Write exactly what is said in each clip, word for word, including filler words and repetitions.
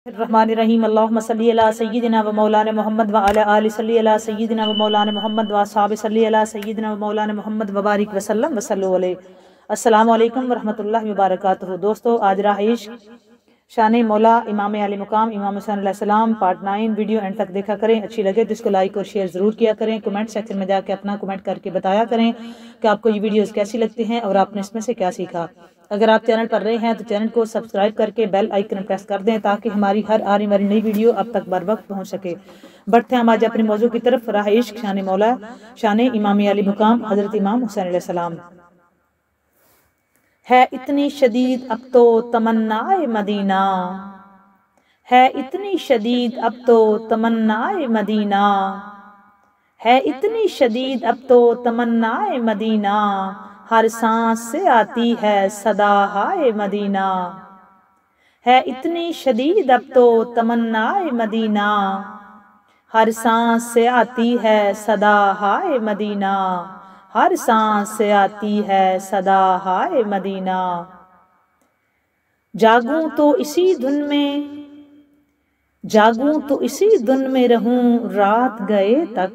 الرحمن الرحیم اللہم صلی علی سیدنا و مولانا محمد و علی آل صلی علی سیدنا و مولانا محمد و اصحاب صلی علی سیدنا و مولانا محمد و بارک وسلم و صلو علیہ۔ السلام علیکم ورحمۃ اللہ وبرکاتہ۔ دوستو، آج راہ عشق شان مولا امام علی مقام امام حسین علیہ السلام پارٹ نائن ویڈیو اینڈ تک دیکھا کریں۔ اچھی لگے تو اس کو لائک اور شیئر ضرور کیا کریں۔ کمنٹ سیکشن میں جا کے اپنا کمنٹ کر کے بتایا کریں کہ آپ کو یہ ویڈیوز کیسی لگتی ہیں اور آپ نے اس میں سے کیا سیکھا۔ اگر آپ چینل پر رہے ہیں تو چینل کو سبسکرائب کر کے بیل آئیکن پریس کر دیں تاکہ ہماری ہر آنے والی نئی ویڈیو اب تک بر وقت پہنچ سکے۔ بڑھتے ہیں ہم آج اپنے موضوع کی طرف، راہ عشق شان مولا شان امام علی مقام حضرت امام حسین علیہ السلام۔ ہے اتنی شدید اب تو تمنا مدینہ، ہے اتنی شدید اب تو تمنا مدینہ، ہے اتنی شدید اب تو تمنا مدینہ، ہر سانس سے آتی ہے صدا ہائے مدینہ، ہے اتنی شدید اب تو تمنا مدینہ، ہر سانس سے آتی ہے صدا ہائے مدینہ، ہر سانس سے آتی ہے صدا ہائے مدینہ۔ جاگوں تو اسی دھن میں جاگوں تو اسی دھن میں رہوں رات گئے تک،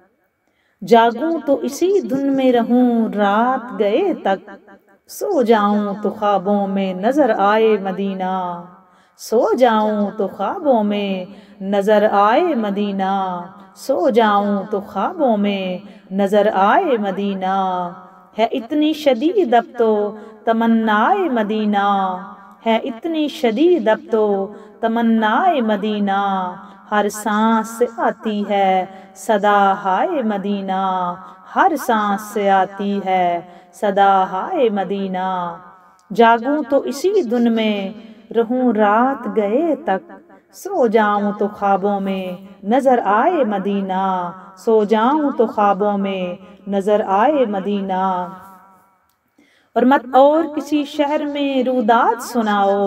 جاگوں تو اسی دھن میں رہوں رات گئے تک، سو جاؤں تو خوابوں میں نظر آئے مدینہ، سو جاؤں تو خوابوں میں نظر آئے مدینہ، سو جاؤں تو خوابوں میں نظر آئے مدینہ۔ ہے اتنی شدید اب تو تمنا مدینہ، ہے اتنی شدید اب تو تمنا مدینہ، ہر سانس سے آتی ہے صدا ہائے مدینہ، ہر سانس سے آتی ہے صدا ہائے مدینہ۔ جاگوں تو اسی دھن میں رہوں رات گئے تک، سو جاؤں تو خوابوں میں نظر آئے مدینہ، سو جاؤں تو خوابوں میں نظر آئے مدینہ۔ اور مت اور کسی شہر میں روداد سناؤ،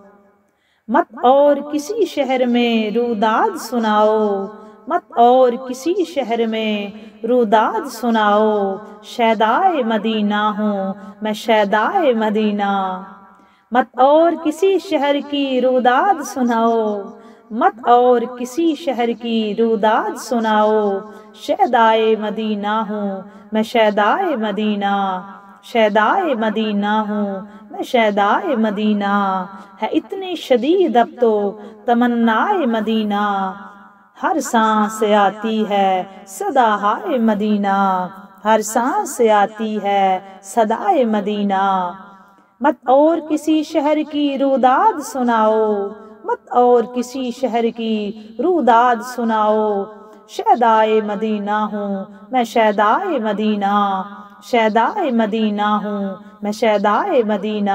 مت اور کسی شہر میں روداد سناؤ، مت اور کسی شہر میں روداد سناؤ، شیدائے مدینہ ہوں میں شیدائے مدینہ، مت اور کسی شہر کی روداد سناؤ، مت اور کسی شہر کی روداد سناؤ، شیدائے مدینہ ہوں میں شیدائے مدینہ، شیدائے مدینہ ہوں میں شیدائے مدینہ۔ ہے اتنی شدید اب تو تمنا مدینہ، ہر سانس سے آتی ہے صدا ہائے مدینہ، ہر سانس سے آتی ہے صدائے مدینہ۔ مت اور کسی شہر کی روداد سناؤ، مت اور کسی شہر کی روداد سناؤ، شیدائے مدینہ ہوں میں شیدائے مدینہ، شیدائے مدینہ ہوں میں شیدائے مدینہ۔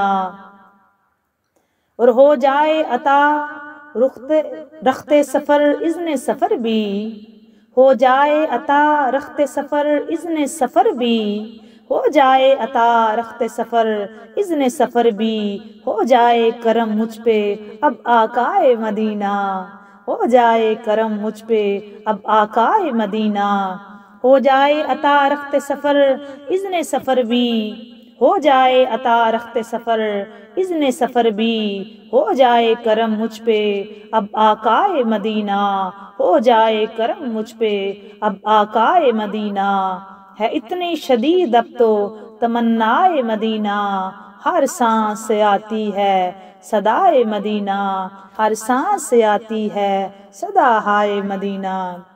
اور ہو جائے عطا رخت سفر اذن سفر بھی، ہو جائے عطا رخت سفر اذن سفر بھی، ہو جائے عطا رخت سفر اذن سفر بھی، ہو جائے کرم مجھ پہ اب آقائے مدینہ، ہو جائے کرم مجھ پہ اب آقائے مدینہ۔ ہو جائے عطا رخت سفر اذن سفر بھی، ہو جائے عطا رخت سفر اذن سفر بھی، ہو جائے کرم مجھ پہ اب آقائے مدینہ، ہو جائے کرم مجھ پہ اب آقائے مدینہ۔ ہے اتنی شدید اب تو تمنا مدینہ، ہر سانس سے آتی ہے صدائے مدینہ، ہر سانس سے آتی ہے صدا ہائے مدینہ۔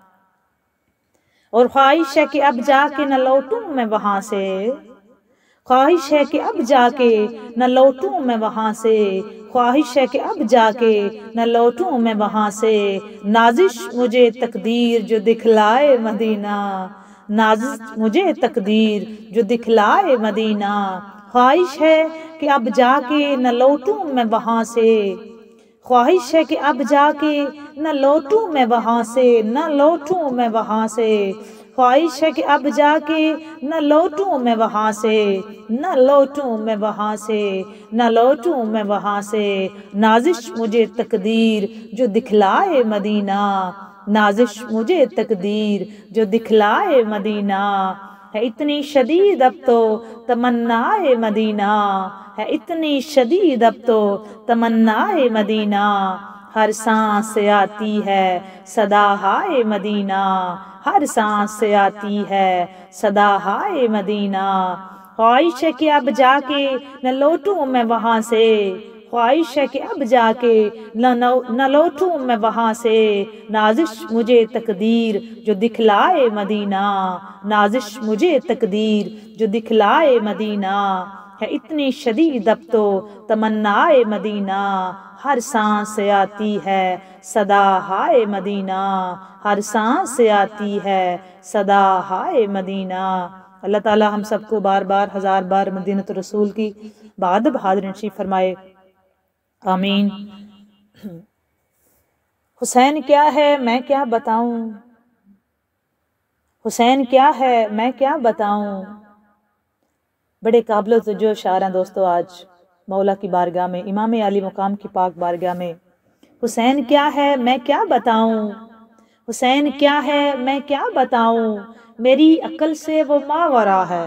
اور خواہش ہے کہ اب جا کے نہ لوٹوں میں وہاں سے، خواہش ہے کہ اب جا کے نہ لوٹوں میں وہاں سے، خواہش ہے کہ اب جا کے نہ لوٹوں میں وہاں سے، نازش مجھے تقدیر جو دکھلائے مدینہ، نازش مجھے تقدیر جو دکھلائے مدینہ۔ خواہش ہے کہ اب جا کے نہ لوٹوں میں وہاں سے، خواہش ہے کہ اب جا کے نہ لوٹوں میں وہاں سے، نہ لوٹوں میں وہاں سے، خواہش ہے کہ اب جا کے نہ لوٹوں میں وہاں سے، نہ لوٹوں میں وہاں سے، نہ لوٹوں میں وہاں سے، نازش مجھے تقدیر جو دکھلائے مدینہ، نازش مجھے تقدیر جو دکھلائے مدینہ۔ ہے اتنی شدید اب تو تمنا مدینہ، ہے اتنی شدید اب تو تمنا مدینہ، ہر سانس سے آتی ہے صدا ہائے مدینہ، ہر سانس سے آتی ہے صدا ہائے مدینہ، خواہش ہے کہ اب جا کے نہ لوٹوں میں وہاں سے، خواہش ہے کہ اب جا کے نہ لوٹوں میں وہاں سے، نازش مجھے تقدیر جو دکھلائے مدینہ، نازش مجھے تقدیر جو دکھلائے مدینہ، ہے اتنی شدید اب تو تمنائے مدینہ، ہر سانس سے آتی ہے صدا ہائے مدینہ، ہر سانس سے آتی ہے صدا ہائے مدینہ۔ اللہ تعالی ہم سب کو بار بار ہزار بار مدینۃ الرسول کی بہادر حاضر نصیب فرمائے، آمین۔ حسین کیا ہے میں کیا بتاؤں، حسین کیا ہے میں کیا بتاؤں، بڑے قابل توجہ شاعر ہیں دوستو آج مولا کی بارگاہ میں، امام علی مقام کی پاک بارگاہ میں۔ حسین کیا ہے میں کیا بتاؤں، حسین کیا ہے میں کیا بتاؤں، میری عقل سے وہ ماورا ہے،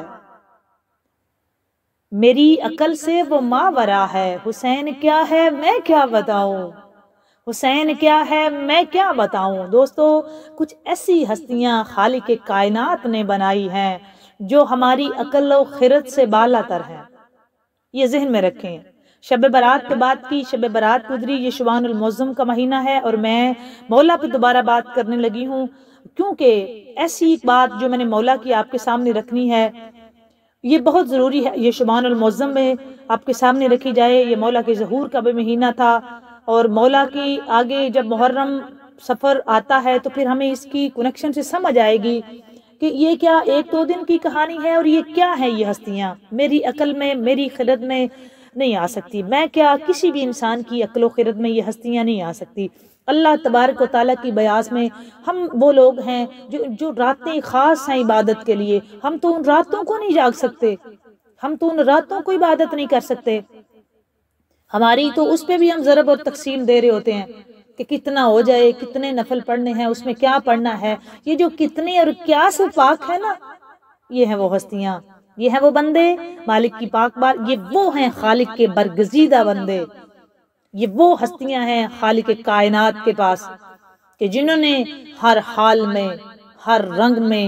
میری عقل سے وہ ماورا ہے، حسین کیا ہے میں کیا بتاؤں، حسین کیا ہے میں کیا بتاؤں۔ دوستو کچھ ایسی ہستیاں خالق کائنات نے بنائی ہیں جو ہماری عقل و خرد سے بالا تر ہیں، یہ ذہن میں رکھیں۔ شب برات پہ بات کی، شب برات گزری، یہ شعبان المعظم کا مہینہ ہے اور میں مولا پہ دوبارہ بات کرنے لگی ہوں، کیونکہ ایسی ایک بات جو میں نے مولا کی آپ کے سامنے رکھنی ہے، یہ بہت ضروری ہے، یہ شعبان المعظم میں آپ کے سامنے رکھی جائے۔ یہ مولا کے ظہور کا بھی مہینہ تھا، اور مولا کی آگے جب محرم سفر آتا ہے تو پھر ہمیں اس کی کنیکشن سے سمجھ آئے گی کہ یہ کیا ایک دو دن کی کہانی ہے، اور یہ کیا ہے، یہ ہستیاں میری عقل میں میری خرد میں نہیں آ سکتی، میں کیا کسی بھی انسان کی عقل و خرد میں یہ ہستیاں نہیں آ سکتی۔ اللہ تبارک و تعالیٰ کی بیاس میں ہم وہ لوگ ہیں جو جو راتیں خاص ہیں عبادت کے لیے، ہم تو ان راتوں کو نہیں جاگ سکتے، ہم تو ان راتوں کو عبادت نہیں کر سکتے، ہماری تو اس پہ بھی ہم ضرب اور تقسیم دے رہے ہوتے ہیں کہ کتنا ہو جائے، کتنے نفل پڑھنے ہیں، اس میں کیا پڑھنا ہے، یہ جو کتنے اور کیا سے پاک ہے نا، یہ ہیں وہ ہستیاں، یہ ہیں وہ بندے مالک کی پاک بار، یہ وہ ہیں خالق کے برگزیدہ بندے، یہ وہ ہستیاں ہیں خالق کائنات کے پاس کہ جنہوں نے ہر حال میں، ہر رنگ میں،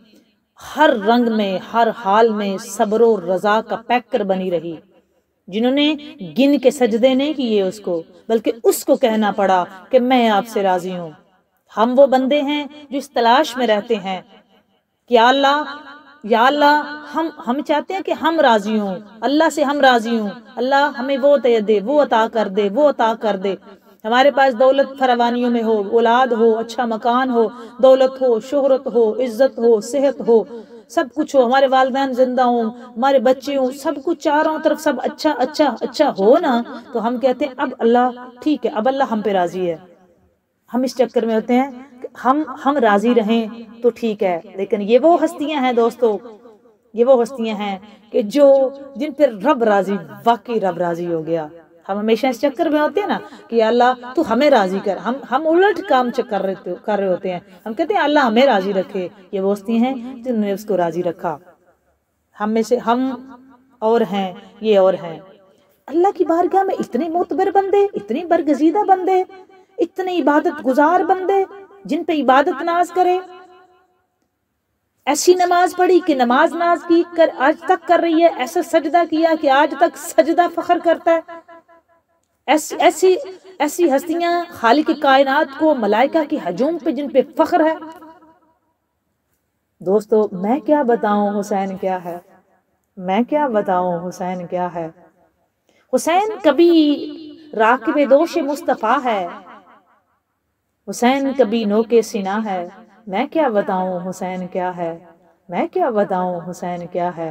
ہر رنگ میں، ہر حال میں صبر و رضا کا پیکر بنی رہی، جنہوں نے گن کے سجدے نہیں کیے اس کو، بلکہ اس کو کہنا پڑا کہ میں آپ سے راضی ہوں۔ ہم وہ بندے ہیں جو اس تلاش میں رہتے ہیں کہ یا اللہ یا اللہ ہم ہم چاہتے ہیں کہ ہم راضی ہوں، اللہ سے ہم راضی ہوں، اللہ ہمیں وہ دے دے، وہ عطا کر دے، وہ عطا کر دے، ہمارے پاس دولت فراوانیوں میں ہو، اولاد ہو، اچھا مکان ہو، دولت ہو، شہرت ہو، عزت ہو، صحت ہو، سب کچھ ہو، ہمارے والدین زندہ ہوں، ہمارے بچے ہوں، سب کچھ چاروں طرف سب اچھا اچھا اچھا ہو نا، تو ہم کہتے ہیں اب اللہ ٹھیک ہے، اب اللہ ہم پہ راضی ہے۔ ہم اس چکر میں ہوتے ہیں کہ ہم ہم راضی رہیں تو ٹھیک ہے، لیکن یہ وہ ہستیاں ہیں دوستو، یہ وہ ہستیاں ہیں کہ جو جن پر رب راضی، واقعی رب راضی ہو گیا۔ ہم ہمیشہ اس چکر میں ہوتے ہیں نا کہ اللہ تو ہمیں راضی کر، ہم ہم الٹ کام کر رہے کر رہے ہوتے ہیں، ہم کہتے ہیں اللہ ہمیں راضی رکھے، یہ وہ ہستیاں ہیں جنہوں نے اس کو راضی رکھا۔ ہم میں سے ہم اور ہیں، یہ اور ہیں، اللہ کی بارگاہ میں اتنے معتبر بندے، اتنے برگزیدہ بندے، اتنے عبادت گزار بندے جن پہ عبادت ناز کرے، ایسی نماز پڑھی کہ نماز ناز کی کر آج تک کر رہی ہے، ایسا سجدہ کیا کہ آج تک سجدہ فخر کرتا ہے، ایسی ایسی ایسی ہستیاں خالق کائنات کو، ملائکہ کی ہجوم پہ جن پہ فخر ہے۔ دوستو میں کیا بتاؤں حسین کیا ہے، میں کیا بتاؤں حسین کیا ہے، حسین کبھی راکب دوش مصطفیٰ ہے، حسین کبھی نوکے سینہ ہے، میں کیا بتاؤں حسین کیا ہے، میں کیا بتاؤں حسین کیا ہے،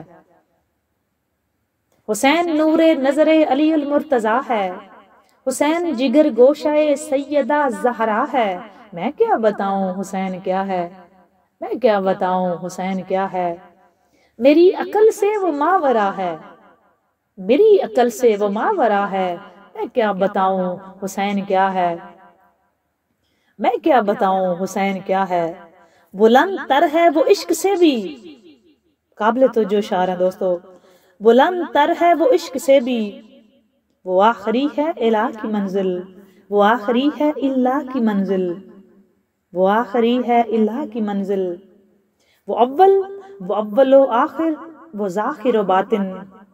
حسین نور نظر علی المرتضیٰ ہے، حسین جگر گوشہ سیدہ زہرا ہے، میں کیا بتاؤں حسین کیا ہے، میں کیا بتاؤں حسین کیا ہے، میری عقل سے وہ ماورا ہے، میری عقل سے وہ ماورا ہے، میں کیا بتاؤں حسین کیا ہے، میں کیا بتاؤں حسین کیا ہے، بلند تر ہے وہ عشق سے بھی، قابل توجہ شعر ہے دوستو، بلند تر ہے وہ عشق سے بھی، وہ آخری ہے الہ کی منزل، وہ آخری ہے اللہ کی منزل، وہ آخری ہے اللہ کی منزل، وہ اول وہ اول و آخر، وہ ظاہر و باطن،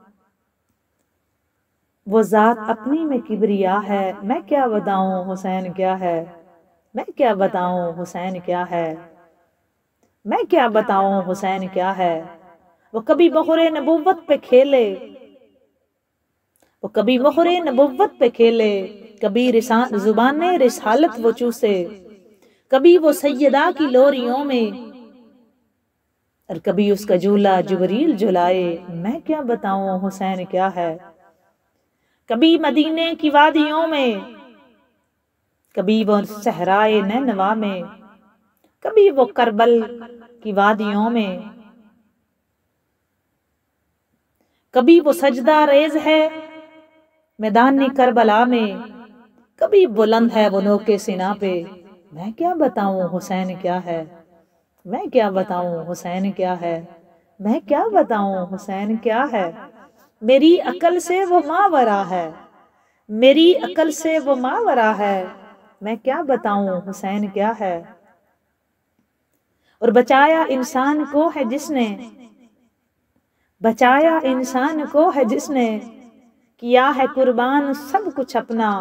وہ ذات اپنی میں کبریا ہے۔ میں کیا بتاؤں حسین کیا ہے، میں کیا بتاؤں حسین کیا ہے، میں کیا بتاؤں حسین کیا ہے۔ وہ کبھی مہر نبوت پہ کھیلے، وہ کبھی مہر نبوت پہ کھیلے، کبھی زبان رسالت وہ چوسے، کبھی وہ سیدہ کی لوریوں میں، اور کبھی اس کا جھولا جبریل جھلائے۔ میں کیا بتاؤں حسین کیا ہے، کبھی مدینے کی وادیوں میں، کبھی وہ صحرائے نینوا میں، کبھی وہ کربل کی وادیوں میں، کبھی وہ سجدہ ریز ہے میدان کربلا میں، کبھی بلند ہے وہ نوکے سینا پہ۔ میں کیا بتاؤں حسین کیا ہے، میں کیا بتاؤں حسین کیا ہے، میں کیا بتاؤں حسین کیا ہے۔ میری عقل سے وہ ماورا ہے، میری عقل سے وہ ماورا ہے، میں کیا بتاؤں حسین کیا ہے۔ اور بچایا انسان کو ہے جس نے، بچایا انسان کو ہے جس نے، کیا ہے قربان سب کچھ اپنا،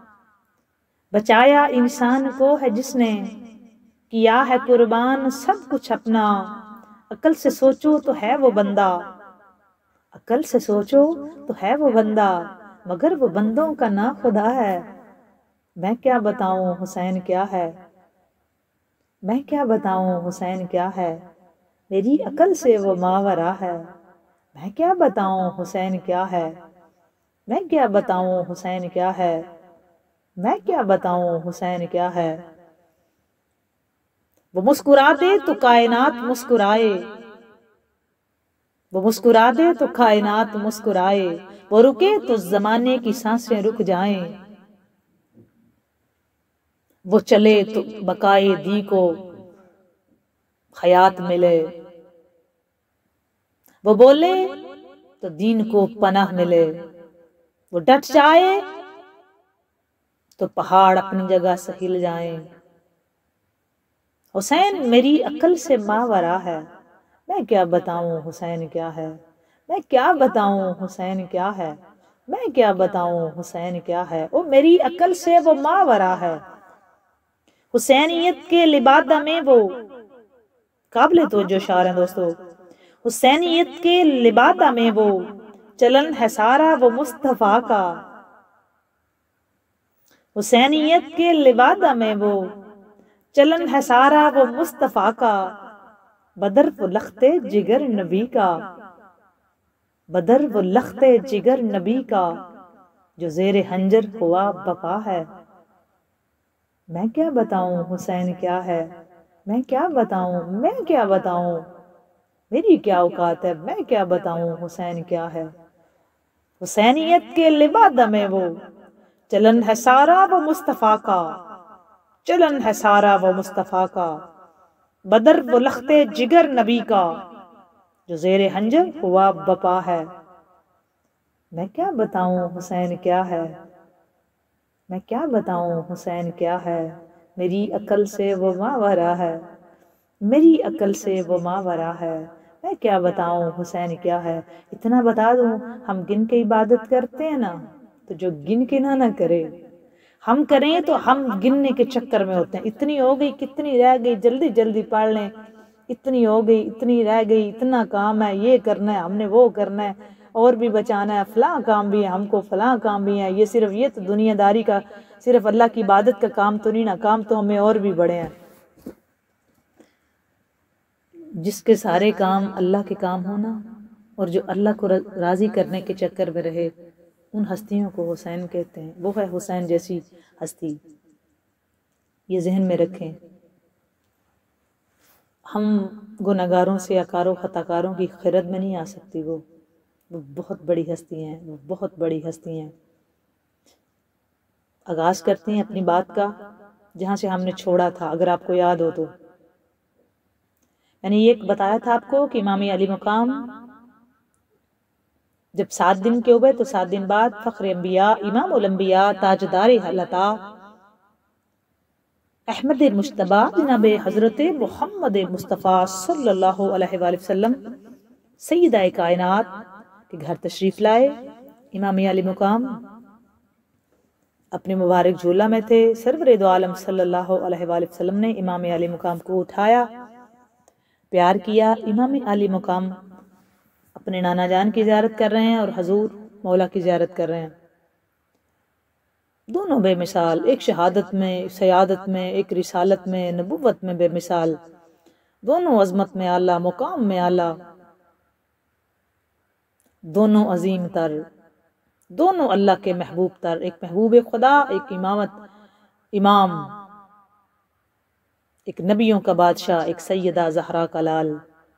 بچایا انسان کو ہے جس نے، کیا ہے قربان سب کچھ اپنا۔ عقل سے سوچو تو ہے وہ بندہ، عقل سے سوچو تو ہے وہ بندہ، مگر وہ بندوں کا نا خدا ہے۔ میں کیا بتاؤں حسین کیا ہے، میں کیا بتاؤں حسین کیا ہے، میری عقل سے وہ ماورا ہے۔ میں کیا بتاؤں حسین کیا ہے، میں کیا بتاؤں حسین کیا ہے، میں کیا بتاؤں حسین کیا ہے۔ وہ مسکرا دے تو کائنات مسکرائے، وہ مسکرا دے تو کائنات مسکرائے، وہ رکے تو زمانے کی سانسیں رک جائیں، وہ چلے تو بقائے دی کو حیات ملے، وہ بولے تو دین کو پناہ ملے، وہ ڈٹ جائے تو پہاڑ اپنی جگہ سے ہل جائیں۔ حسین میری عقل سے ماورا ہے، میں کیا بتاؤں حسین کیا ہے، میں کیا بتاؤں حسین کیا ہے، میں کیا بتاؤں حسین کیا ہے۔ وہ میری عقل سے وہ ماورا ہے، حسینیت کے لبادہ میں وہ، قابل توجہ شعر ہیں دوستو، حسینیت کے لبادہ میں وہ چلن ہے سارا وہ مصطفیٰ کا، حسینیت کے لبادہ میں وہ چلن ہے سارا وہ مصطفیٰ کا۔ بدر وہ لخت جگر نبی کا، بدر وہ لخت جگر نبی کا، جو زیر حنجر ہوا بقا ہے۔ میں کیا بتاؤں حسین کیا ہے، میں کیا بتاؤں، میں کیا بتاؤں، میری کیا اوقات ہے، میں کیا بتاؤں حسین کیا ہے۔ حسینیت کے لبادہ میں وہ چلن ہے سارا وہ مصطفیٰ کا، چلن ہے سارا وہ مصطفیٰ کا۔ بدر وہ لخت جگر نبی کا، جو زیر حنجر ہوا بپا ہے۔ میں کیا بتاؤں حسین کیا ہے، میں کیا بتاؤں حسین کیا ہے، میری عقل سے وہ ماورا ہے، میری عقل سے وہ ماورا ہے۔ میں کیا بتاؤں حسین کیا ہے۔ اتنا بتا دوں، ہم گن کے عبادت کرتے ہیں نا، تو جو گن کے نہ نہ کرے، ہم کریں تو ہم گننے کے چکر میں ہوتے ہیں۔ اتنی ہو گئی، کتنی رہ گئی، جلدی جلدی پڑھ لیں، اتنی ہو گئی، اتنی رہ گئی، اتنا کام ہے، یہ کرنا ہے ہم نے، وہ کرنا ہے، اور بھی بچانا ہے، فلاں کام بھی ہے ہم کو، فلاں کام بھی ہے۔ یہ صرف یہ تو دنیا داری کا، صرف اللہ کی عبادت کا کام تو نہیں نا، کام تو ہمیں اور بھی بڑے ہیں۔ جس کے سارے کام اللہ کے کام ہونا، اور جو اللہ کو راضی کرنے کے چکر میں رہے، ان ہستیوں کو حسین کہتے ہیں۔ وہ ہے حسین جیسی ہستی، یہ ذہن میں رکھیں۔ ہم گناہگاروں سے اکاروں خطاکاروں کی خیرت میں نہیں آ سکتی، وہ وہ بہت بڑی ہستی ہیں، وہ بہت بڑی ہستی ہیں۔ آغاز کرتے ہیں اپنی بات کا جہاں سے ہم نے چھوڑا تھا، اگر آپ کو یاد ہو تو۔ یعنی یہ بتایا تھا آپ کو کہ امام علی مقام جب سات دن کے ہوئے تو سات دن بعد فخر انبیاء، امام الانبیاء، تاجدار حلتا، احمد مشتبہ جناب حضرت محمد مصطفیٰ صلی اللہ علیہ وآلہ وسلم سیدہ کائنات کے گھر تشریف لائے۔ امام علی مقام اپنے مبارک جھولا میں تھے۔ سرور دو عالم صلی اللہ علیہ وآلہ وسلم نے امام علی مقام کو اٹھایا، پیار کیا۔ امام علی مقام اپنے نانا جان کی زیارت کر رہے ہیں اور حضور مولا کی زیارت کر رہے ہیں۔ دونوں بے مثال، ایک شہادت میں، سیادت میں، ایک رسالت میں، نبوت میں بے مثال، دونوں عظمت میں اعلیٰ، مقام میں اعلیٰ، دونوں عظیم تر، دونوں اللہ کے محبوب تر، ایک محبوب خدا، ایک امامت امام، ایک نبیوں کا بادشاہ، ایک سیدہ زہرا کا لال۔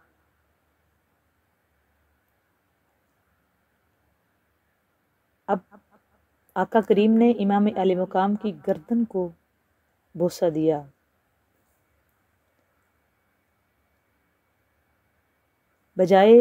اب آقا کریم نے امام علی مقام کی گردن کو بوسہ دیا۔ بجائے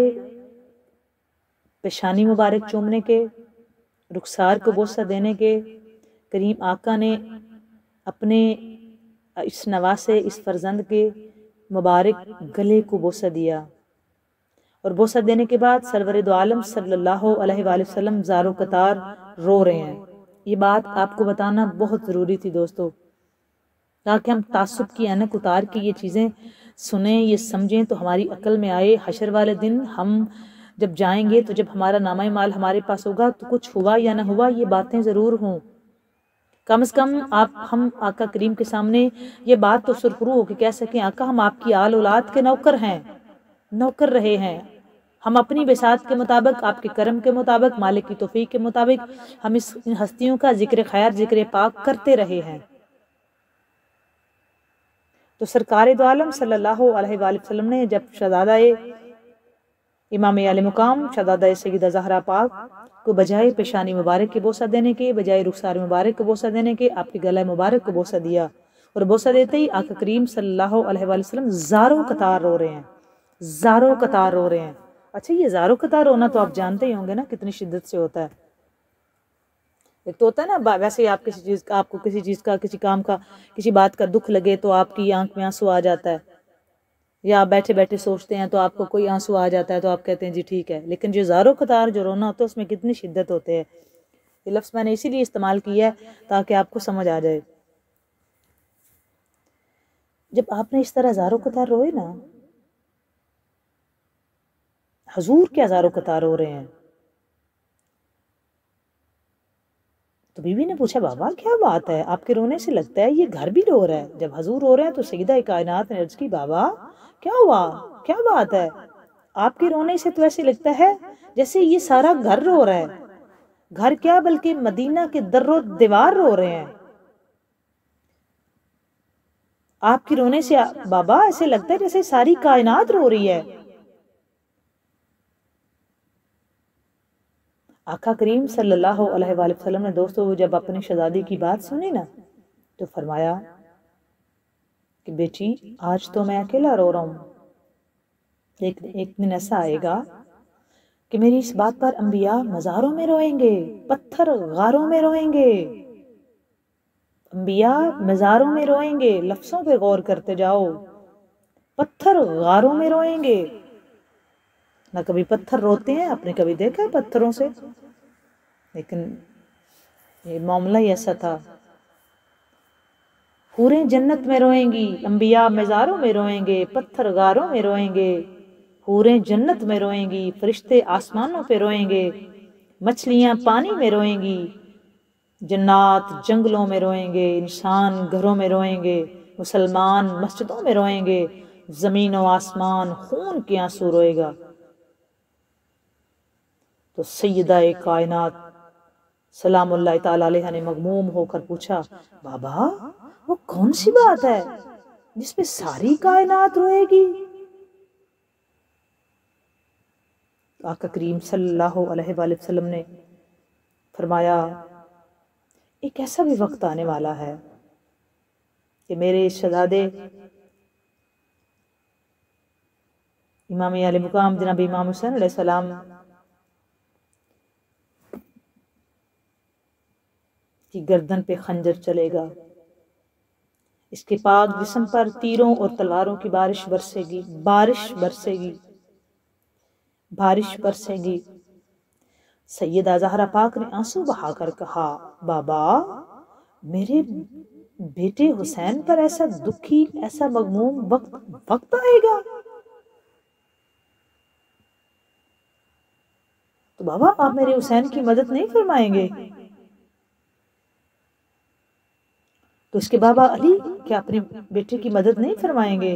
پیشانی مبارک چومنے کے، رخسار کو بوسہ دینے کے، کریم آقا نے اپنے اس نواسے، اس فرزند کے مبارک گلے کو بوسہ دیا، اور بوسہ دینے کے بعد سرور دو عالم صلی اللہ علیہ وآلہ وسلم زارو قطار رو رہے ہیں۔ یہ بات آپ کو بتانا بہت ضروری تھی دوستو، تاکہ ہم تعصب کی اینک اتار کے یہ چیزیں سنیں، یہ سمجھیں، تو ہماری عقل میں آئے حشر والے دن ہم جب جائیں گے تو جب ہمارا نامہ مال ہمارے پاس ہوگا تو کچھ ہوا یا نہ ہوا یہ باتیں ضرور ہوں۔ کم از کم آپ ہم آقا کریم کے سامنے یہ بات تو سرخرو ہو کے کہہ سکیں، آقا ہم آپ کی آل اولاد کے نوکر ہیں، نوکر رہے ہیں، ہم اپنی بساط کے مطابق، آپ کے کرم کے مطابق، مالک کی توفیق کے مطابق ہم اس ہستیوں کا ذکر خیر، ذکر پاک کرتے رہے ہیں۔ تو سرکار دو عالم صلی اللہ علیہ وآلہ وسلم نے جب شہزادہ امام علی مقام شہزادہ سیدہ زہرا پاک کو بجائے پیشانی مبارک کے بوسہ دینے کے، بجائے رخسار مبارک کو بوسہ دینے کے، آپ کے گلہ مبارک کو بوسہ دیا، اور بوسہ دیتے ہی آقا کریم صلی اللہ علیہ وآلہ وسلم زاروں قطار رو رہے ہیں، زاروں قطار رو رہے ہیں۔ اچھا یہ زاروں قطار رونا تو آپ جانتے ہی ہوں گے نا کتنی شدت سے ہوتا ہے۔ ایک تو ہوتا ہے نا ویسے آپ کسی چیز کا، آپ کو کسی چیز کا، کسی کام کا، کسی بات کا دکھ لگے تو آپ کی آنکھ میں آنسو آ جاتا ہے، یا آپ بیٹھے بیٹھے سوچتے ہیں تو آپ کو کوئی آنسو آ جاتا ہے تو آپ کہتے ہیں جی ٹھیک ہے، لیکن جو زاروں قطار جو رونا ہوتا ہے اس میں کتنی شدت ہوتے ہے۔ یہ لفظ میں نے اسی لیے استعمال کیا ہے تاکہ آپ کو سمجھ آ جائے۔ جب آپ نے اس طرح زاروں قطار روئے نا، حضور کیا زاروں قطار رو رہے ہیں، تو بی بی نے پوچھا بابا کیا بات ہے، آپ کے رونے سے لگتا ہے یہ گھر بھی رو رہا ہے۔ جب حضور رو رہے ہیں تو سیدہ کائنات نے عرض کی بابا کیا ہوا، کیا بات ہے، آپ کے رونے سے تو ایسے لگتا ہے جیسے یہ سارا گھر رو رہا ہے، گھر کیا بلکہ مدینہ کے در و دیوار رو رہے ہیں۔ آپ کے رونے سے بابا ایسے لگتا ہے جیسے ساری کائنات رو رہی ہے۔ آقا کریم صلی اللہ علیہ وآلہ وسلم نے دوستو جب اپنی شہزادی کی بات سنی نا تو فرمایا کہ بیٹی آج تو میں اکیلا رو رہا ہوں، ایک ایک دن ایسا آئے گا کہ میری اس بات پر انبیاء مزاروں میں روئیں گے، پتھر غاروں میں روئیں گے، انبیاء مزاروں میں روئیں گے۔ لفظوں پہ غور کرتے جاؤ، پتھر غاروں میں روئیں گے۔ نہ کبھی پتھر روتے ہیں، آپ نے کبھی دیکھا ہے پتھروں سے، لیکن یہ معاملہ ہی ایسا تھا۔ حوریں جنت میں روئیں گی، انبیاء مزاروں میں روئیں گے، پتھر غاروں میں روئیں گے، حوریں جنت میں روئیں گی، فرشتے آسمانوں پہ روئیں گے، مچھلیاں پانی میں روئیں گی، جنات جنگلوں میں روئیں گے، انسان گھروں میں روئیں گے، مسلمان مسجدوں میں روئیں گے، زمین و آسمان خون کے آنسو روئے گا۔ تو سیدہ کائنات سلام اللہ تعالیٰ علیہ نے مغموم ہو کر پوچھا بابا وہ کون سی بات ہے جس پہ ساری کائنات روئے گی؟ آقا کریم صلی اللہ علیہ وآلہ وسلم نے فرمایا ایک ایسا بھی وقت آنے والا ہے کہ میرے شہزادے امام علی مقام جناب امام حسین علیہ السلام کی گردن پہ خنجر چلے گا، اس کے پاک جسم پر تیروں اور تلواروں کی بارش برسے گی، بارش برسے گی، بارش برسے گی۔ سیدہ زہرا پاک نے آنسو بہا کر کہا، بابا میرے بیٹے حسین پر ایسا دکھی، ایسا مغموم وقت وقت آئے گا تو بابا آپ میرے حسین کی مدد نہیں فرمائیں گے؟ تو اس کے بابا علی کیا اپنے بیٹے کی مدد نہیں فرمائیں گے؟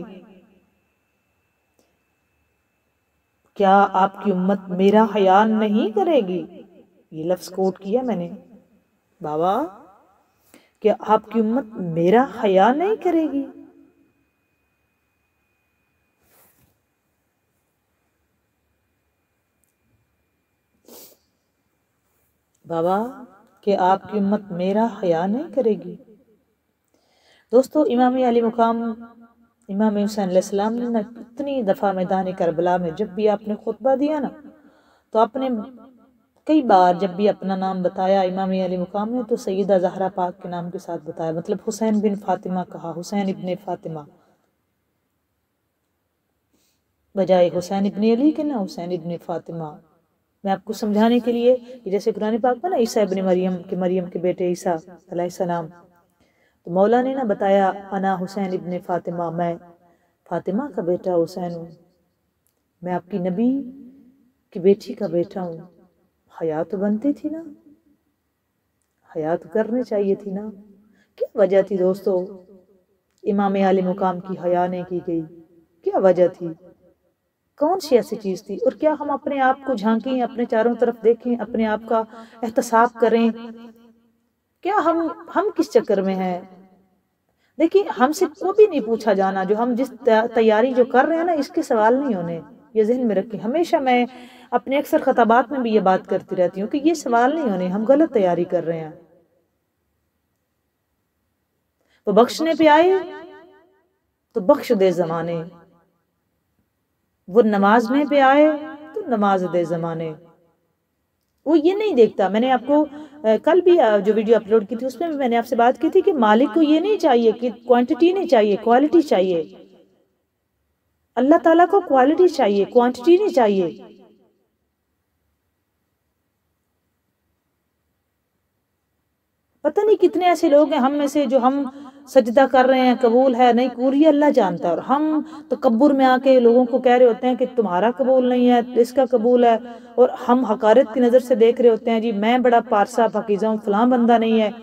کیا آپ کی امت میرا حیا نہیں کرے گی؟ یہ لفظ کوٹ کیا میں نے، بابا کیا آپ کی امت میرا حیا نہیں کرے گی؟ بابا کہ آپ کی امت میرا حیا نہیں کرے گی۔ دوستو امام علی مقام امام حسین علیہ السلام نے اتنی دفعہ میدان کربلا میں جب بھی آپ نے خطبہ دیا نا تو آپ نے کئی بار جب بھی اپنا نام بتایا امام علی مقام نے تو سیدہ زہرا پاک کے نام کے ساتھ بتایا، مطلب حسین بن فاطمہ کہا، حسین ابن فاطمہ، بجائے حسین ابن علی کے نا حسین ابن فاطمہ۔ میں آپ کو سمجھانے کے لیے جیسے قرآن پاک میں نا عیسیٰ ابن مریم کے مریم کے بیٹے عیسیٰ علیہ السلام، تو مولا نے نا بتایا انا حسین ابن فاطمہ، میں فاطمہ کا بیٹا حسین ہوں، میں آپ کی نبی کی بیٹی کا بیٹا ہوں۔ حیا تو بنتی تھی نا، حیا تو کرنی چاہیے تھی نا۔ کیا وجہ تھی دوستو امام علی مقام کی حیا نہیں کی گئی؟ کیا وجہ تھی؟ کون سی ایسی چیز تھی؟ اور کیا ہم اپنے آپ کو جھانکیں، اپنے چاروں طرف دیکھیں، اپنے آپ کا احتساب کریں؟ کیا ہم ہم کس چکر میں ہیں؟ دیکھیں ہم سے کو بھی نہیں پوچھا جانا، جو ہم جس تیاری جو کر رہے ہیں نا اس کے سوال نہیں ہونے، یہ ذہن میں رکھیں۔ ہمیشہ میں اپنے اکثر خطابات میں بھی یہ بات کرتی رہتی ہوں کہ یہ سوال نہیں ہونے، ہم غلط تیاری کر رہے ہیں۔ وہ بخشنے پہ آئے تو بخش دے زمانے، وہ نمازنے پہ آئے تو نماز دے زمانے۔ وہ یہ نہیں دیکھتا، میں نے آپ کو کل بھی جو ویڈیو اپلوڈ کی تھی اس میں بھی میں نے آپ سے بات کی تھی کہ مالک کو یہ نہیں چاہیے کہ کوانٹٹی نہیں چاہیے، کوالٹی چاہیے۔ اللہ تعالیٰ کو کوالٹی چاہیے، کوانٹٹی نہیں چاہیے۔ پتہ نہیں کتنے ایسے لوگ ہیں ہم میں سے جو ہم سجدہ کر رہے ہیں، قبول ہے نہیں قبول یہ اللہ جانتا ہے، اور ہم تکبر میں آ کے لوگوں کو کہہ رہے ہوتے ہیں کہ تمہارا قبول نہیں ہے، اس کا قبول ہے، اور ہم حقارت کی نظر سے دیکھ رہے ہوتے ہیں، جی میں بڑا پارسا پاکیزہ ہوں، فلاں بندہ نہیں ہے۔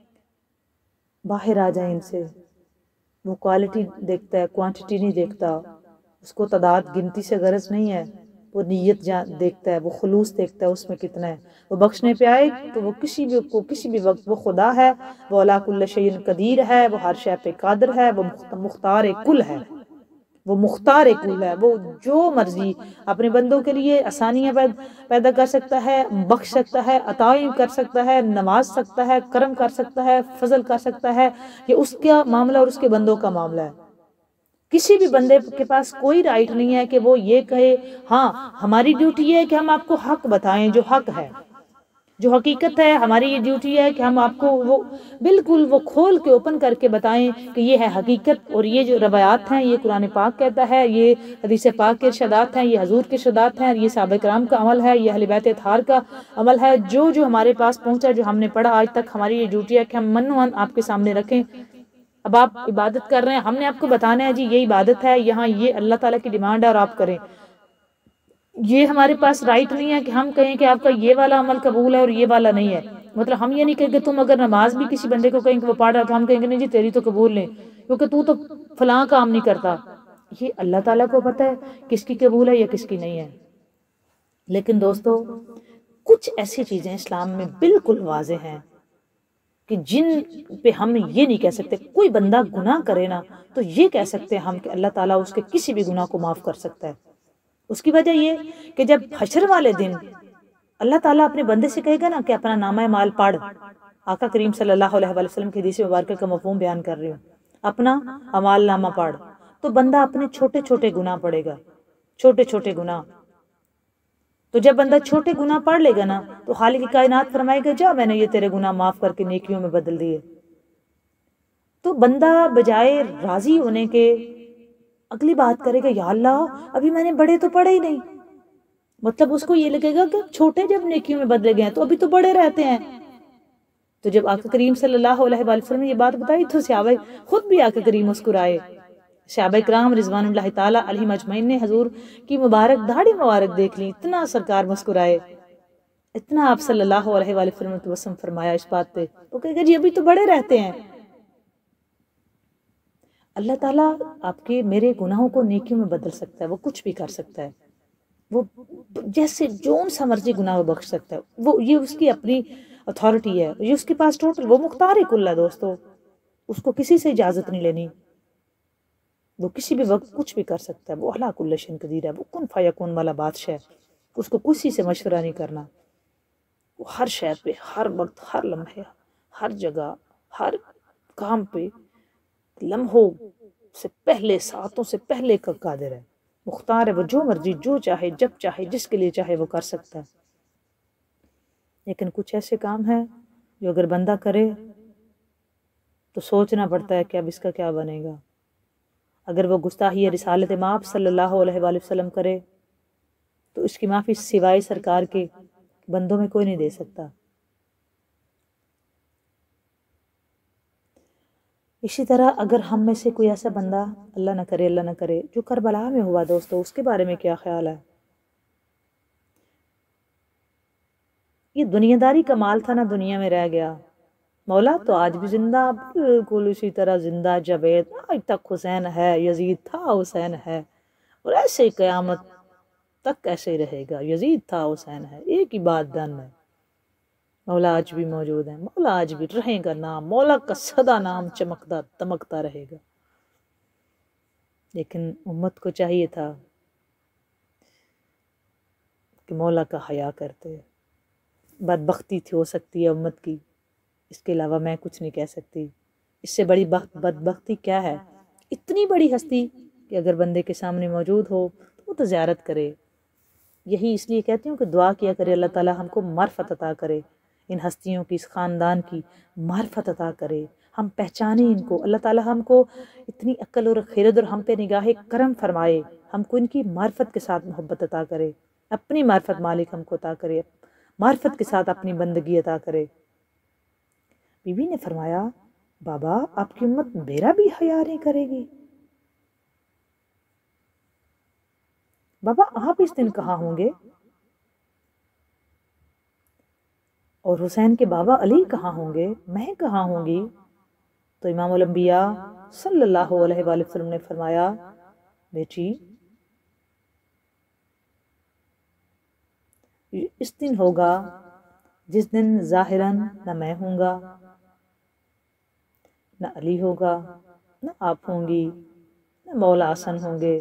باہر آ جائیں ان سے۔ وہ کوالٹی دیکھتا ہے، کوانٹٹی نہیں دیکھتا، اس کو تعداد گنتی سے غرض نہیں ہے، وہ نیت دیکھتا ہے، وہ خلوص دیکھتا ہے اس میں کتنا ہے۔ وہ بخشنے پہ آئے تو وہ کسی بھی کو کسی بھی وقت وہ خدا ہے، وہ علی کل شیء قدیر ہے، وہ ہر شے پہ قادر ہے، وہ مختار کل ہے، وہ مختار کل ہے، وہ جو مرضی اپنے بندوں کے لیے آسانیاں پیدا کر سکتا ہے، بخش سکتا ہے، عطائیں کر سکتا ہے، نواز سکتا ہے، کرم کر سکتا ہے، فضل کر سکتا ہے۔ یہ اس کا معاملہ اور اس کے بندوں کا معاملہ ہے۔ کسی بھی بندے کے پاس کوئی رائٹ نہیں ہے کہ وہ یہ کہے ہاں ہماری ڈیوٹی یہ ہے کہ ہم آپ کو حق بتائیں، جو حق ہے، جو حقیقت ہے، ہماری یہ ڈیوٹی ہے کہ ہم آپ کو وہ بالکل وہ کھول کے اوپن کر کے بتائیں کہ یہ ہے حقیقت، اور یہ جو روایات ہیں یہ قرآن پاک کہتا ہے، یہ حدیث پاک کے ارشادات ہیں، یہ حضور کے ارشادات ہیں، یہ صحابہ کرام کا عمل ہے، یہ اہل بیت اطہار کا عمل ہے، جو جو ہمارے پاس پہنچا، جو ہم نے پڑھا آج تک، ہماری یہ ڈیوٹی ہے کہ ہم من و عن آپ کے سامنے رکھیں۔ اب آپ عبادت کر رہے ہیں، ہم نے آپ کو بتانا ہے جی یہ عبادت ہے، یہاں یہ اللہ تعالیٰ کی ڈیمانڈ ہے اور آپ کریں۔ یہ ہمارے پاس رائٹ نہیں ہے کہ ہم کہیں کہ آپ کا یہ والا عمل قبول ہے اور یہ والا نہیں ہے۔ مطلب ہم یہ نہیں کہیں کہ تم اگر نماز بھی کسی بندے کو کہیں کہ وہ پڑھ رہا تو ہم کہیں گے نہیں جی تیری تو قبول نہیں کیونکہ تو تو فلاں کام نہیں کرتا۔ یہ اللہ تعالیٰ کو پتہ ہے کس کی قبول ہے یا کس کی نہیں ہے۔ لیکن دوستو کچھ ایسی چیزیں اسلام میں بالکل واضح ہیں کہ جن پہ ہم یہ نہیں کہہ سکتے، کوئی بندہ گناہ کرے نا تو یہ کہہ سکتے ہیں ہم کہ اللہ تعالیٰ اس کے کسی بھی گناہ کو معاف کر سکتا ہے۔ اس کی وجہ یہ کہ جب حشر والے دن اللہ تعالیٰ اپنے بندے سے کہے گا نا کہ اپنا نامہ مال پڑھ، آقا کریم صلی اللہ علیہ وآلہ وسلم کی حدیث مبارکہ کا مفہوم بیان کر رہی ہوں، اپنا اعمال نامہ پڑھ، تو بندہ اپنے چھوٹے چھوٹے گناہ پڑھے گا، چھوٹے چھوٹے گناہ۔ تو جب بندہ چھوٹے گناہ پڑھ لے گا نا تو خالق کائنات فرمائے گا جا میں نے یہ تیرے گناہ معاف کر کے نیکیوں میں بدل دیے۔ تو بندہ بجائے راضی ہونے کے اگلی بات کرے گا، یا اللہ ابھی میں نے بڑے تو پڑھے ہی نہیں، مطلب اس کو یہ لگے گا کہ چھوٹے جب نیکیوں میں بدلے گئے تو ابھی تو بڑے رہتے ہیں۔ تو جب آقا کریم صلی اللہ علیہ وآلہ وسلم نے یہ بات بتائی تو صحابہ خود بھی آقا کریم مسکرائے۔ صحابہ کرام رضوان اللہ تعالیٰ علیہم اجمعین نے حضور کی مبارک داڑھی مبارک دیکھ لی، اتنا سرکار مسکرائے، اتنا آپ صلی اللہ علیہ وآلہ وسلم نے وسلم فرمایا اس بات پہ، وہ کہے گا جی ابھی تو بڑے رہتے ہیں۔ اللہ تعالیٰ آپ کے میرے گناہوں کو نیکیوں میں بدل سکتا ہے، وہ کچھ بھی کر سکتا ہے، وہ جیسے جون سا مرضی گناہ بخش سکتا ہے، وہ یہ اس کی اپنی اتھارٹی ہے، یہ اس کے پاس ٹوٹل، وہ مختار کل ہے دوستو، اس کو کسی سے اجازت نہیں لینی، وہ کسی بھی وقت کچھ بھی کر سکتا ہے، وہ اعلیٰ کل شیء قدیر ہے، وہ کن فیکون والا بادشاہ ہے، اس کو کسی سے مشورہ نہیں کرنا، وہ ہر شے پہ، ہر وقت، ہر لمحے، ہر جگہ، ہر کام پہ لمحوں سے پہلے، ساعتوں سے پہلے کا قادر ہے، مختار ہے، وہ جو مرضی جو چاہے جب چاہے جس کے لیے چاہے وہ کر سکتا ہے۔ لیکن کچھ ایسے کام ہیں جو اگر بندہ کرے تو سوچنا پڑتا ہے کہ اب اس کا کیا بنے گا۔ اگر وہ گستاخی رسالت مآب صلی اللہ علیہ وآلہ وسلم کرے تو اس کی معافی سوائے سرکار کے بندوں میں کوئی نہیں دے سکتا۔ اسی طرح اگر ہم میں سے کوئی ایسا بندہ، اللہ نہ کرے اللہ نہ کرے، جو کربلا میں ہوا دوستو، اس کے بارے میں کیا خیال ہے؟ یہ دنیا داری کا مال تھا، نہ دنیا میں رہ گیا، مولا تو آج بھی زندہ، بالکل اسی طرح زندہ، جاوید، آج تک حسین ہے، یزید تھا حسین ہے، اور ایسے قیامت تک ایسے ہی رہے گا، یزید تھا حسین ہے، ایک ہی بات ڈن ہے، مولا آج بھی موجود ہے، مولا آج بھی رہے گا نام، مولا کا سدا نام چمکتا دمکتا رہے گا۔ لیکن امت کو چاہیے تھا کہ مولا کا حیا کرتے، بدبختی تھی ہو سکتی ہے امت کی، اس کے علاوہ میں کچھ نہیں کہہ سکتی، اس سے بڑی بدبختی کیا ہے؟ اتنی بڑی ہستی کہ اگر بندے کے سامنے موجود ہو تو وہ تو زیارت کرے۔ یہی اس لیے کہتی ہوں کہ دعا کیا کرے اللہ تعالیٰ ہم کو معرفت عطا کرے، ان ہستیوں کی، اس خاندان کی معرفت عطا کرے، ہم پہچانیں ان کو، اللہ تعالیٰ ہم کو اتنی عقل اور خیرت اور ہم پہ نگاہ کرم فرمائے، ہم کو ان کی معرفت کے ساتھ محبت عطا کرے، اپنی معرفت مالک ہم کو عطا کرے، معرفت کے ساتھ اپنی بندگی عطا کرے۔ بی بی نے فرمایا، بابا آپ کی امت میرا بھی حیا نہیں کرے گی؟ بابا آپ اس دن کہاں ہوں گے؟ اور حسین کے بابا علی کہاں ہوں گے؟ میں کہاں ہوں گی؟ تو امام الانبیاء صلی اللہ علیہ وآلہ وسلم نے فرمایا، بیٹی اس دن ہوگا جس دن ظاہراً نہ میں ہوں گا، نہ علی ہوگا، نہ آپ ہوں گی، نہ مولا حسن ہوں گے،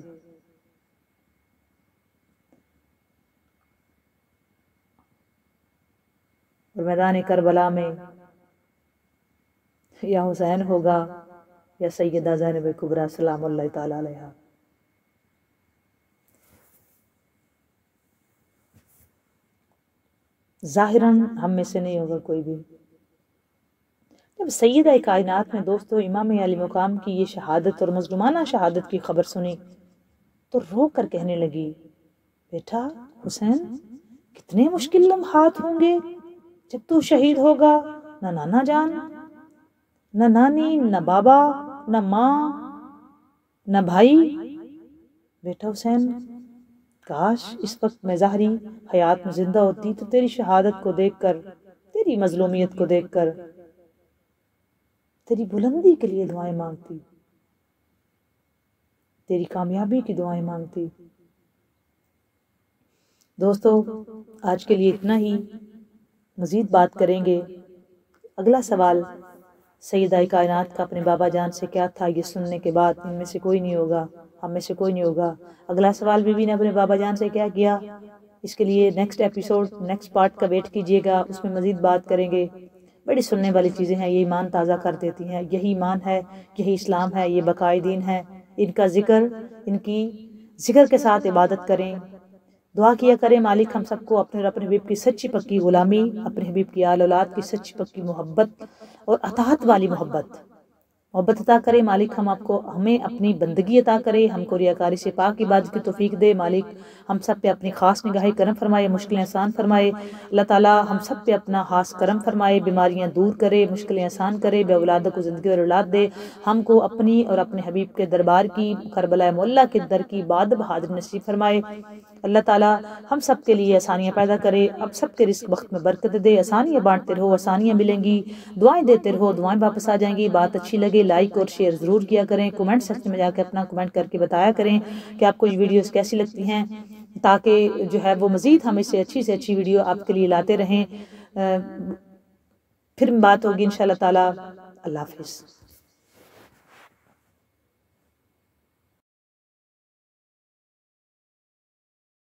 اور میدان کربلا میں یا حسین ہوگا یا سیدہ زینب کبریٰ سلام اللہ تعالیٰ علیہا۔ ظاہراً ہم میں سے نہیں ہوگا کوئی بھی۔ جب سیدہ کائنات میں دوستو امام علی مقام کی یہ شہادت اور مظلومانہ شہادت کی خبر سنی تو رو کر کہنے لگی، بیٹا حسین کتنے مشکل لمحات ہوں گے جب تو شہید ہوگا، نہ نانا جان، نہ نانی، نہ بابا، نہ ماں، نہ بھائی۔ بیٹا حسین کاش اس وقت میں ظاہری حیات میں زندہ ہوتی تو تیری شہادت کو دیکھ کر، تیری مظلومیت کو دیکھ کر تیری بلندی کے لیے دعائیں مانگتی، تیری کامیابی کی دعائیں مانگتی۔ دوستو آج کے لیے اتنا ہی، مزید بات کریں گے۔ اگلا سوال سیدہ کائنات کا اپنے بابا جان سے کیا تھا، یہ سننے کے بعد ان میں سے کوئی نہیں ہوگا، ہم میں سے کوئی نہیں ہوگا۔ اگلا سوال بی بی نے اپنے بابا جان سے کیا کیا، اس کے لیے نیکسٹ ایپیسوڈ، نیکسٹ پارٹ کا ویٹ کیجیے گا، اس میں مزید بات کریں گے۔ بڑی سننے والی چیزیں ہیں، یہ ایمان تازہ کر دیتی ہیں، یہی ایمان ہے، یہی اسلام ہے، یہ بقائے دین ہے۔ ان کا ذکر، ان کی ذکر کے ساتھ عبادت کریں، دعا کیا کریں مالک ہم سب کو اپنے اور اپنے حبیب کی سچی پکی غلامی، اپنے حبیب کی آل اولاد کی سچی پکی محبت اور اطاعت والی محبت محبت عطا کرے مالک، ہم آپ کو ہمیں اپنی بندگی عطا کرے، ہم کو ریاکاری سے پاک عبادت کی توفیق دے مالک، ہم سب پہ اپنی خاص نگاہ کرم فرمائے، مشکلیں آسان فرمائے اللہ تعالیٰ، ہم سب پہ اپنا خاص کرم فرمائے، بیماریاں دور کرے، مشکلیں آسان کرے، بے اولادوں کو زندگی اور اولاد دے، ہم کو اپنی اور اپنے حبیب کے دربار کی، کربلا مولا کے در کی بعد بہادر نصیب فرمائے اللہ تعالیٰ، ہم سب کے لیے آسانیاں پیدا کرے، اب سب کے رزق وقت میں برکت دے، آسانیاں بانٹتے رہو، آسانیاں ملیں گی، دعائیں دیتے رہو، دعائیں واپس آ جائیں گی، بات اچھی لگے لائک اور شیئر ضرور کیا کریں، کومنٹ سیکشن میں جا کے اپنا کومنٹ کر کے بتایا کریں کہ آپ کو یہ ویڈیوز کیسی لگتی ہیں، تاکہ جو ہے وہ مزید ہم اس سے اچھی سے اچھی ویڈیو آپ کے لیے لاتے رہیں۔ پھر بات ہوگی انشاءاللہ تعالیٰ، اللہ حافظ۔